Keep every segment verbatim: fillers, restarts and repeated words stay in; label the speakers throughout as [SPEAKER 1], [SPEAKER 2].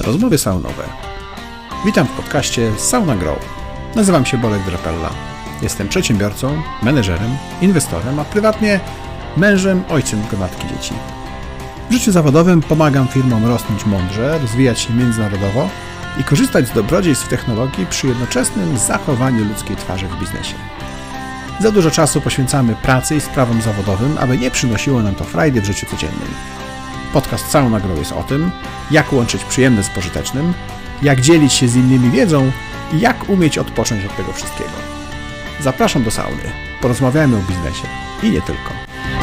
[SPEAKER 1] Rozmowy saunowe. Witam w podcaście Sauna Grow. Nazywam się Bolek Drapella. Jestem przedsiębiorcą, menedżerem, inwestorem, a prywatnie mężem, ojcem gromadki dzieci. W życiu zawodowym pomagam firmom rosnąć mądrze, rozwijać się międzynarodowo i korzystać z dobrodziejstw technologii przy jednoczesnym zachowaniu ludzkiej twarzy w biznesie. Za dużo czasu poświęcamy pracy i sprawom zawodowym, aby nie przynosiło nam to frajdy w życiu codziennym. Podcast Sauna Grow jest o tym, jak łączyć przyjemne z pożytecznym, jak dzielić się z innymi wiedzą i jak umieć odpocząć od tego wszystkiego. Zapraszam do sauny. Porozmawiajmy o biznesie i nie tylko.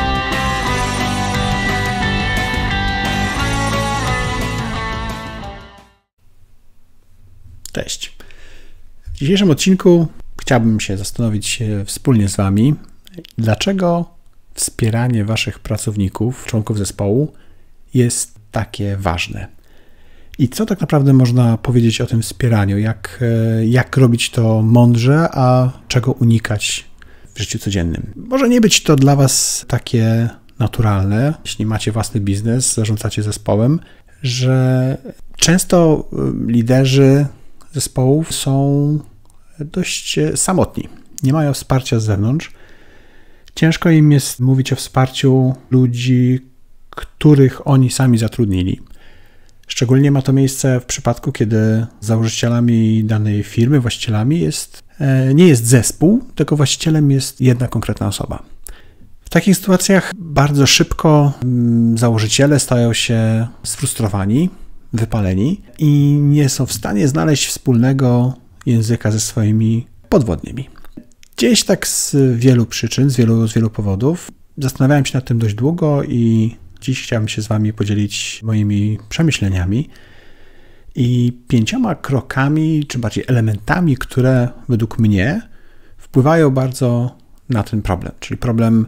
[SPEAKER 1] Cześć. W dzisiejszym odcinku chciałbym się zastanowić wspólnie z Wami, dlaczego wspieranie Waszych pracowników, członków zespołu jest takie ważne. I co tak naprawdę można powiedzieć o tym wspieraniu, jak, jak robić to mądrze, a czego unikać w życiu codziennym. Może nie być to dla Was takie naturalne, jeśli macie własny biznes, zarządzacie zespołem, że często liderzy zespołów są dość samotni, nie mają wsparcia z zewnątrz. Ciężko im jest mówić o wsparciu ludzi, których oni sami zatrudnili. Szczególnie ma to miejsce w przypadku, kiedy założycielami danej firmy, właścicielami jest, nie jest zespół, tylko właścicielem jest jedna konkretna osoba. W takich sytuacjach bardzo szybko założyciele stają się sfrustrowani, wypaleni i nie są w stanie znaleźć wspólnego języka ze swoimi podwładnymi. Gdzieś tak z wielu przyczyn, z wielu, z wielu powodów. Zastanawiałem się nad tym dość długo i dziś chciałbym się z Wami podzielić moimi przemyśleniami i pięcioma krokami, czy bardziej elementami, które według mnie wpływają bardzo na ten problem, czyli problem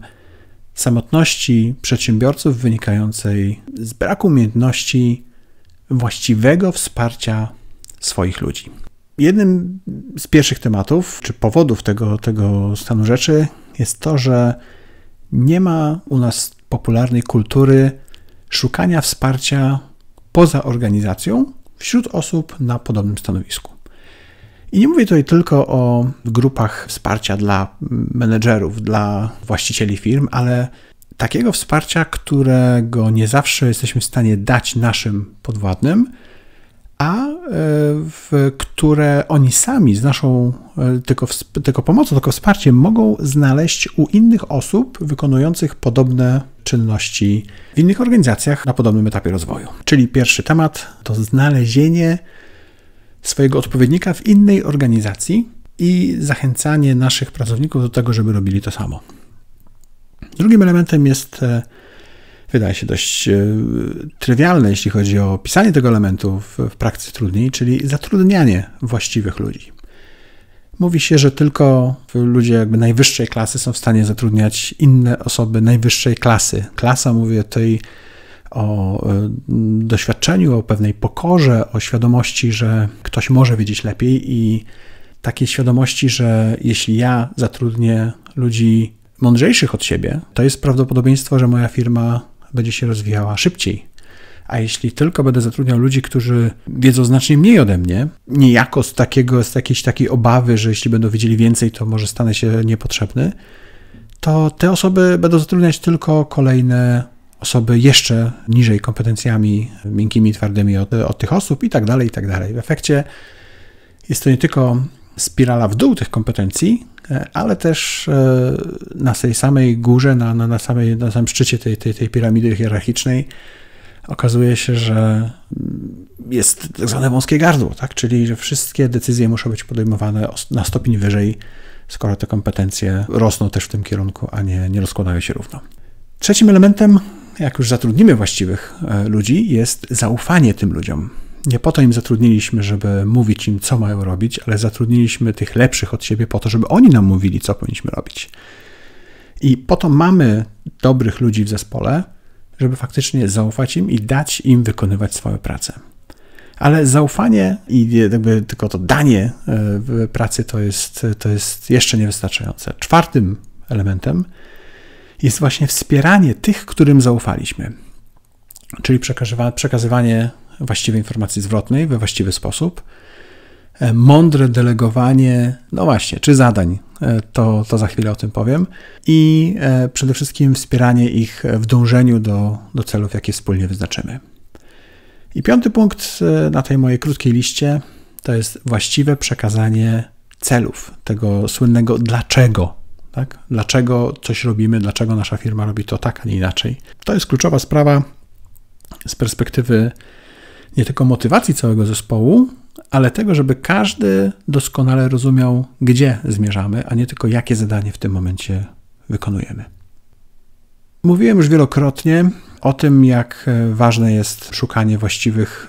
[SPEAKER 1] samotności przedsiębiorców wynikającej z braku umiejętności właściwego wsparcia swoich ludzi. Jednym z pierwszych tematów, czy powodów tego, tego stanu rzeczy jest to, że nie ma u nas popularnej kultury szukania wsparcia poza organizacją wśród osób na podobnym stanowisku. I nie mówię tutaj tylko o grupach wsparcia dla menedżerów, dla właścicieli firm, ale takiego wsparcia, którego nie zawsze jesteśmy w stanie dać naszym podwładnym, a w które oni sami z naszą tylko, tylko pomocą, tylko wsparciem mogą znaleźć u innych osób wykonujących podobne czynności w innych organizacjach na podobnym etapie rozwoju. Czyli pierwszy temat to znalezienie swojego odpowiednika w innej organizacji i zachęcanie naszych pracowników do tego, żeby robili to samo. Drugim elementem jest, wydaje się dość trywialne, jeśli chodzi o opisanie tego elementu w, w praktyce trudniej, czyli zatrudnianie właściwych ludzi. Mówi się, że tylko ludzie jakby najwyższej klasy są w stanie zatrudniać inne osoby najwyższej klasy. Klasa, mówię tutaj o doświadczeniu, o pewnej pokorze, o świadomości, że ktoś może wiedzieć lepiej i takiej świadomości, że jeśli ja zatrudnię ludzi mądrzejszych od siebie, to jest prawdopodobieństwo, że moja firma będzie się rozwijała szybciej. A jeśli tylko będę zatrudniał ludzi, którzy wiedzą znacznie mniej ode mnie, niejako z, takiego, z jakiejś takiej obawy, że jeśli będą wiedzieli więcej, to może stanę się niepotrzebny, to te osoby będą zatrudniać tylko kolejne osoby jeszcze niżej kompetencjami miękkimi, twardymi od, od tych osób i tak dalej, i tak dalej. W efekcie jest to nie tylko spirala w dół tych kompetencji, ale też na tej samej górze, na, na, na, samej, na samym szczycie tej, tej, tej piramidy hierarchicznej okazuje się, że jest tak zwane wąskie gardło, tak? Czyli że wszystkie decyzje muszą być podejmowane na stopień wyżej, skoro te kompetencje rosną też w tym kierunku, a nie, nie rozkładają się równo. Trzecim elementem, jak już zatrudnimy właściwych ludzi, jest zaufanie tym ludziom. Nie po to im zatrudniliśmy, żeby mówić im, co mają robić, ale zatrudniliśmy tych lepszych od siebie po to, żeby oni nam mówili, co powinniśmy robić. I po to mamy dobrych ludzi w zespole, żeby faktycznie zaufać im i dać im wykonywać swoją pracę. Ale zaufanie i jakby tylko to danie w pracy to jest, to jest jeszcze niewystarczające. Czwartym elementem jest właśnie wspieranie tych, którym zaufaliśmy. Czyli przekazywanie właściwej informacji zwrotnej we właściwy sposób, mądre delegowanie, no właśnie, czy zadań, to, to za chwilę o tym powiem, i przede wszystkim wspieranie ich w dążeniu do, do celów, jakie wspólnie wyznaczymy. I piąty punkt na tej mojej krótkiej liście to jest właściwe przekazanie celów, tego słynnego dlaczego. Tak? Dlaczego coś robimy, dlaczego nasza firma robi to tak, a nie inaczej. To jest kluczowa sprawa z perspektywy nie tylko motywacji całego zespołu, ale tego, żeby każdy doskonale rozumiał, gdzie zmierzamy, a nie tylko jakie zadanie w tym momencie wykonujemy. Mówiłem już wielokrotnie o tym, jak ważne jest szukanie właściwych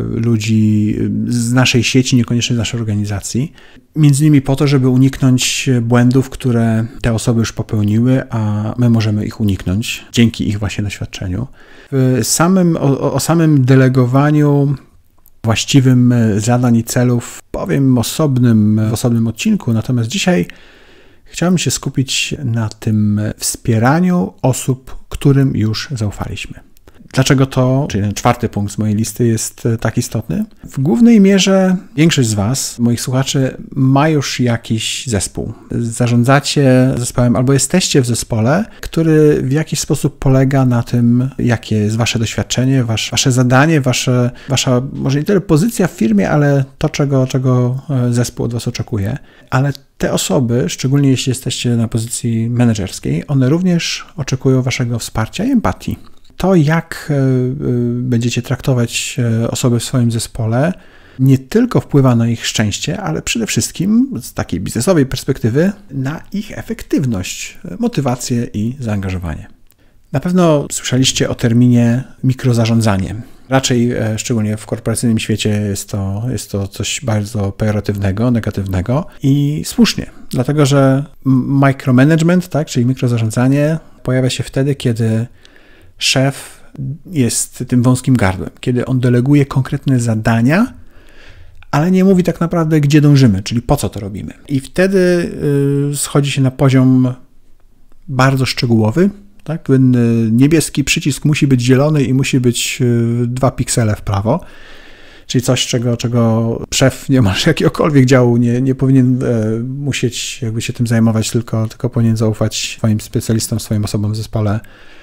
[SPEAKER 1] ludzi z naszej sieci, niekoniecznie z naszej organizacji. Między innymi po to, żeby uniknąć błędów, które te osoby już popełniły, a my możemy ich uniknąć dzięki ich właśnie doświadczeniu. W samym, o, o samym delegowaniu właściwym zadań i celów powiem osobnym, w osobnym odcinku, natomiast dzisiaj chciałem się skupić na tym wspieraniu osób, którym już zaufaliśmy. Dlaczego to, czyli ten czwarty punkt z mojej listy, jest tak istotny? W głównej mierze większość z Was, moich słuchaczy, ma już jakiś zespół. Zarządzacie zespołem albo jesteście w zespole, który w jakiś sposób polega na tym, jakie jest Wasze doświadczenie, wasze, wasze zadanie, wasze, Wasza może nie tyle pozycja w firmie, ale to, czego, czego zespół od Was oczekuje. Ale te osoby, szczególnie jeśli jesteście na pozycji menedżerskiej, one również oczekują Waszego wsparcia i empatii. To, jak będziecie traktować osoby w swoim zespole, nie tylko wpływa na ich szczęście, ale przede wszystkim z takiej biznesowej perspektywy na ich efektywność, motywację i zaangażowanie. Na pewno słyszeliście o terminie mikrozarządzanie. Raczej, szczególnie w korporacyjnym świecie, jest to, jest to coś bardzo pejoratywnego, negatywnego i słusznie, dlatego że micromanagement, tak, czyli mikrozarządzanie, pojawia się wtedy, kiedy szef jest tym wąskim gardłem, kiedy on deleguje konkretne zadania, ale nie mówi tak naprawdę, gdzie dążymy, czyli po co to robimy. I wtedy schodzi się na poziom bardzo szczegółowy. Tak? Ten niebieski przycisk musi być zielony i musi być dwa piksele w prawo, czyli coś, czego, czego szef niemalże jakiegokolwiek działu nie, nie powinien e, musieć jakby się tym zajmować, tylko, tylko powinien zaufać swoim specjalistom, swoim osobom w zespole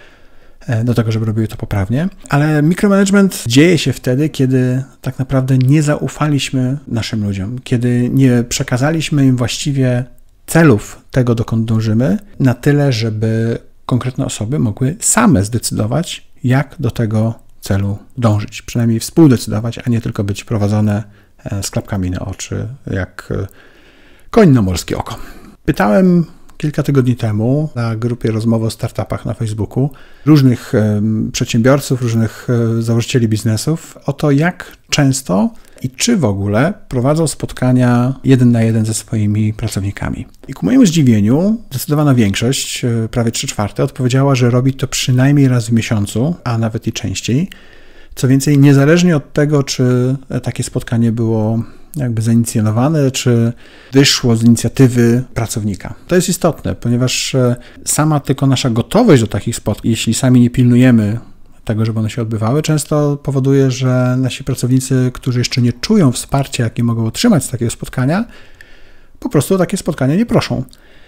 [SPEAKER 1] do tego, żeby robiły to poprawnie. Ale micromanagement dzieje się wtedy, kiedy tak naprawdę nie zaufaliśmy naszym ludziom, kiedy nie przekazaliśmy im właściwie celów tego, dokąd dążymy, na tyle, żeby konkretne osoby mogły same zdecydować, jak do tego celu dążyć. Przynajmniej współdecydować, a nie tylko być prowadzone z klapkami na oczy, jak koń na morskie oko. Pytałem kilka tygodni temu na grupie rozmowy o startupach na Facebooku różnych przedsiębiorców, różnych założycieli biznesów o to, jak często i czy w ogóle prowadzą spotkania jeden na jeden ze swoimi pracownikami. I ku mojemu zdziwieniu zdecydowana większość, prawie trzy czwarte, odpowiedziała, że robi to przynajmniej raz w miesiącu, a nawet i częściej. Co więcej, niezależnie od tego, czy takie spotkanie było jakby zainicjonowane, czy wyszło z inicjatywy pracownika. To jest istotne, ponieważ sama tylko nasza gotowość do takich spotkań, jeśli sami nie pilnujemy tego, żeby one się odbywały, często powoduje, że nasi pracownicy, którzy jeszcze nie czują wsparcia, jakie mogą otrzymać z takiego spotkania, po prostu o takie spotkania nie proszą.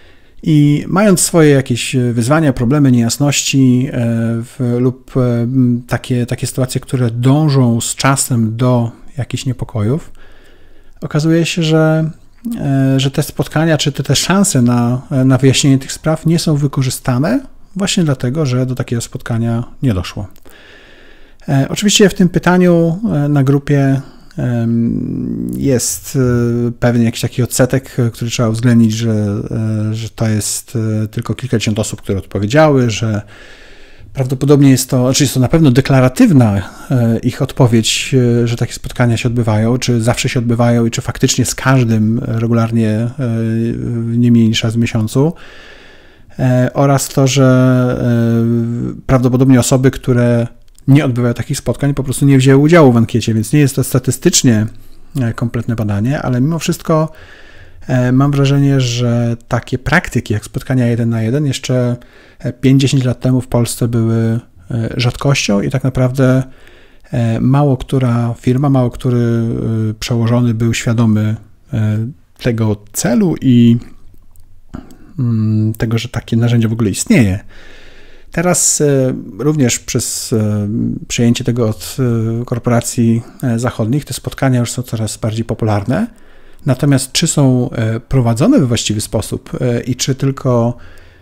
[SPEAKER 1] I mając swoje jakieś wyzwania, problemy, niejasności w, lub takie, takie sytuacje, które dążą z czasem do jakichś niepokojów, okazuje się, że, że te spotkania, czy te, te szanse na, na wyjaśnienie tych spraw nie są wykorzystane właśnie dlatego, że do takiego spotkania nie doszło. Oczywiście w tym pytaniu na grupie jest pewien jakiś taki odsetek, który trzeba uwzględnić, że, że to jest tylko kilkadziesiąt osób, które odpowiedziały, że prawdopodobnie jest to, znaczy jest to na pewno deklaratywna ich odpowiedź, że takie spotkania się odbywają, czy zawsze się odbywają i czy faktycznie z każdym regularnie nie mniej niż raz w miesiącu, oraz to, że prawdopodobnie osoby, które nie odbywają takich spotkań, po prostu nie wzięły udziału w ankiecie, więc nie jest to statystycznie kompletne badanie, ale mimo wszystko mam wrażenie, że takie praktyki jak spotkania jeden na jeden jeszcze pięć dziesięć lat temu w Polsce były rzadkością i tak naprawdę Mało która firma, mało który przełożony był świadomy tego celu i tego, że takie narzędzie w ogóle istnieje. Teraz również przez przejęcie tego od korporacji zachodnich te spotkania już są coraz bardziej popularne. Natomiast czy są prowadzone we właściwy sposób i czy tylko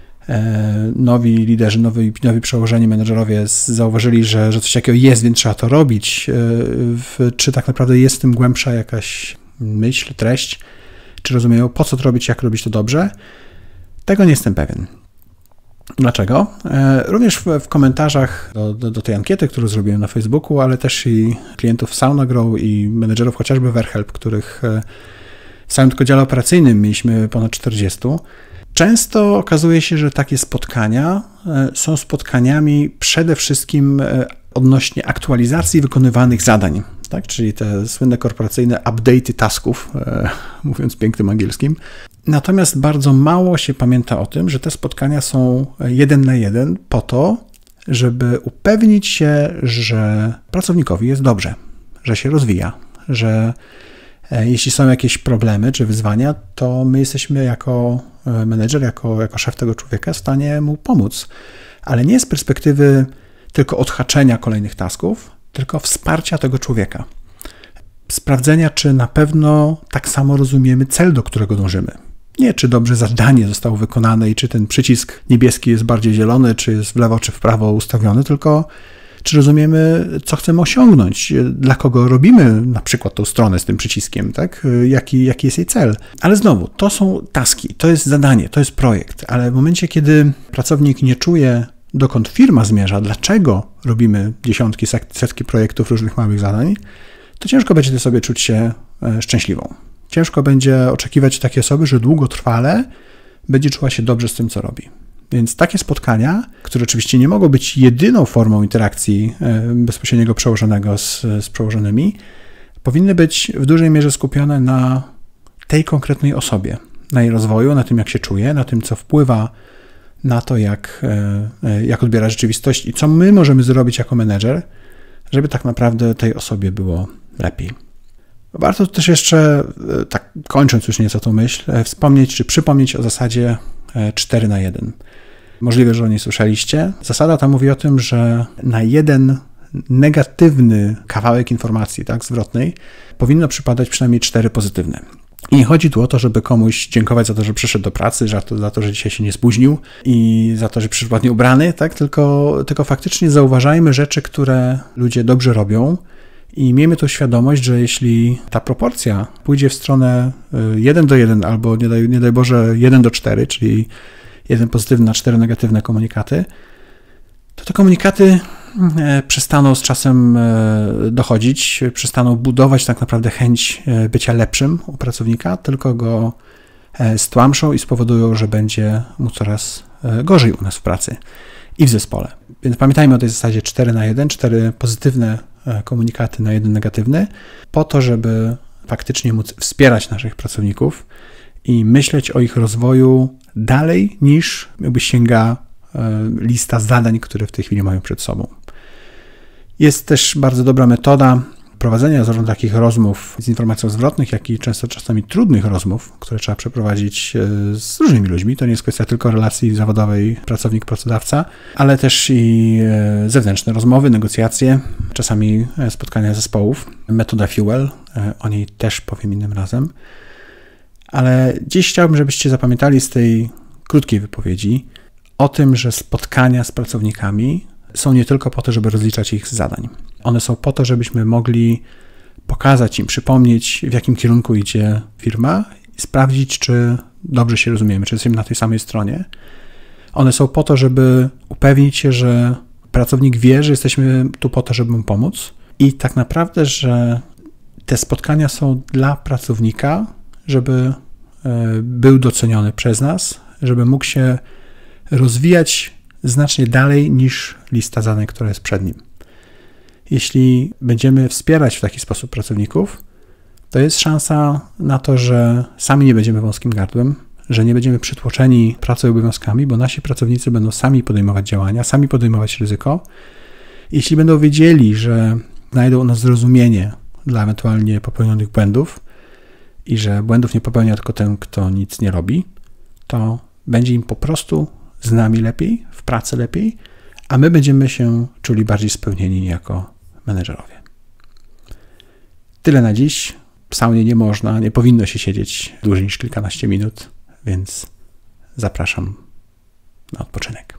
[SPEAKER 1] nowi liderzy, nowi, nowi przełożeni menedżerowie zauważyli, że, że coś takiego jest, więc trzeba to robić, czy tak naprawdę jest w tym głębsza jakaś myśl, treść, czy rozumieją, po co to robić, jak robić to dobrze, tego nie jestem pewien. Dlaczego? Również w, w komentarzach do, do, do tej ankiety, którą zrobiłem na Facebooku, ale też i klientów SaunaGrow i menedżerów chociażby WearHelp, których w całym tylko dziale operacyjnym mieliśmy ponad czterdziestu. Często okazuje się, że takie spotkania są spotkaniami przede wszystkim odnośnie aktualizacji wykonywanych zadań, tak? Czyli te słynne korporacyjne update'y tasków, mówiąc pięknym angielskim. Natomiast bardzo mało się pamięta o tym, że te spotkania są jeden na jeden po to, żeby upewnić się, że pracownikowi jest dobrze, że się rozwija, że jeśli są jakieś problemy czy wyzwania, to my jesteśmy jako menedżer, jako, jako szef tego człowieka w stanie mu pomóc, ale nie z perspektywy tylko odhaczenia kolejnych tasków, tylko wsparcia tego człowieka. Sprawdzenia, czy na pewno tak samo rozumiemy cel, do którego dążymy. Nie, czy dobrze zadanie zostało wykonane i czy ten przycisk niebieski jest bardziej zielony, czy jest w lewo, czy w prawo ustawiony, tylko czy rozumiemy, co chcemy osiągnąć, dla kogo robimy na przykład tą stronę z tym przyciskiem, tak? Jaki, jaki jest jej cel. Ale znowu, to są taski, to jest zadanie, to jest projekt, ale w momencie, kiedy pracownik nie czuje, dokąd firma zmierza, dlaczego robimy dziesiątki, setki projektów różnych małych zadań, to ciężko będzie sobie czuć się szczęśliwą. Ciężko będzie oczekiwać takiej osoby, że długotrwale będzie czuła się dobrze z tym, co robi. Więc takie spotkania, które oczywiście nie mogą być jedyną formą interakcji bezpośredniego przełożonego z, z przełożonymi, powinny być w dużej mierze skupione na tej konkretnej osobie, na jej rozwoju, na tym, jak się czuje, na tym, co wpływa na to, jak, jak odbiera rzeczywistość i co my możemy zrobić jako menedżer, żeby tak naprawdę tej osobie było lepiej. Warto też jeszcze, tak kończąc już nieco tą myśl, wspomnieć czy przypomnieć o zasadzie cztery na jeden. Możliwe, że o niej słyszeliście. Zasada ta mówi o tym, że na jeden negatywny kawałek informacji, tak, zwrotnej, powinno przypadać przynajmniej cztery pozytywne. I nie chodzi tu o to, żeby komuś dziękować za to, że przyszedł do pracy, za to, za to że dzisiaj się nie spóźnił i za to, że przyszedł ładnie ubrany, tak, tylko, tylko faktycznie zauważajmy rzeczy, które ludzie dobrze robią i miejmy tą świadomość, że jeśli ta proporcja pójdzie w stronę jeden do jeden albo nie daj, nie daj Boże jeden do czterech, czyli jeden pozytywny na cztery negatywne komunikaty, to te komunikaty przestaną z czasem dochodzić, przestaną budować tak naprawdę chęć bycia lepszym u pracownika, tylko go stłamszą i spowodują, że będzie mu coraz gorzej u nas w pracy i w zespole. Więc pamiętajmy o tej zasadzie cztery na jeden, cztery pozytywne komunikaty na jeden negatywny, po to, żeby faktycznie móc wspierać naszych pracowników i myśleć o ich rozwoju dalej niż jakby sięga lista zadań, które w tej chwili mają przed sobą. Jest też bardzo dobra metoda prowadzenia zarówno takich rozmów z informacją zwrotnych, jak i często czasami trudnych rozmów, które trzeba przeprowadzić z różnymi ludźmi. To nie jest kwestia tylko relacji zawodowej pracownik-pracodawca, ale też i zewnętrzne rozmowy, negocjacje, czasami spotkania zespołów. Metoda Fuel, o niej też powiem innym razem. Ale dziś chciałbym, żebyście zapamiętali z tej krótkiej wypowiedzi o tym, że spotkania z pracownikami są nie tylko po to, żeby rozliczać ich z zadań. One są po to, żebyśmy mogli pokazać im, przypomnieć, w jakim kierunku idzie firma i sprawdzić, czy dobrze się rozumiemy, czy jesteśmy na tej samej stronie. One są po to, żeby upewnić się, że pracownik wie, że jesteśmy tu po to, żeby mu pomóc i tak naprawdę, że te spotkania są dla pracownika, żeby był doceniony przez nas, żeby mógł się rozwijać znacznie dalej niż lista zadań, która jest przed nim. Jeśli będziemy wspierać w taki sposób pracowników, to jest szansa na to, że sami nie będziemy wąskim gardłem, że nie będziemy przytłoczeni pracą i obowiązkami, bo nasi pracownicy będą sami podejmować działania, sami podejmować ryzyko. Jeśli będą wiedzieli, że znajdą u nas zrozumienie dla ewentualnie popełnionych błędów i że błędów nie popełnia tylko ten, kto nic nie robi, to będzie im po prostu z nami lepiej, w pracy lepiej, a my będziemy się czuli bardziej spełnieni jako menedżerowie. Tyle na dziś. W saunie nie można, nie powinno się siedzieć dłużej niż kilkanaście minut, więc zapraszam na odpoczynek.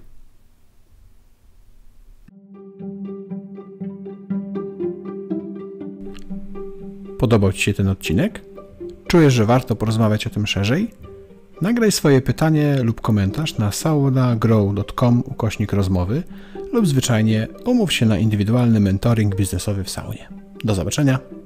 [SPEAKER 1] Podobał Ci się ten odcinek? Czujesz, że warto porozmawiać o tym szerzej? Nagraj swoje pytanie lub komentarz na saunagrow kropka com ukośnik rozmowy lub zwyczajnie umów się na indywidualny mentoring biznesowy w saunie. Do zobaczenia!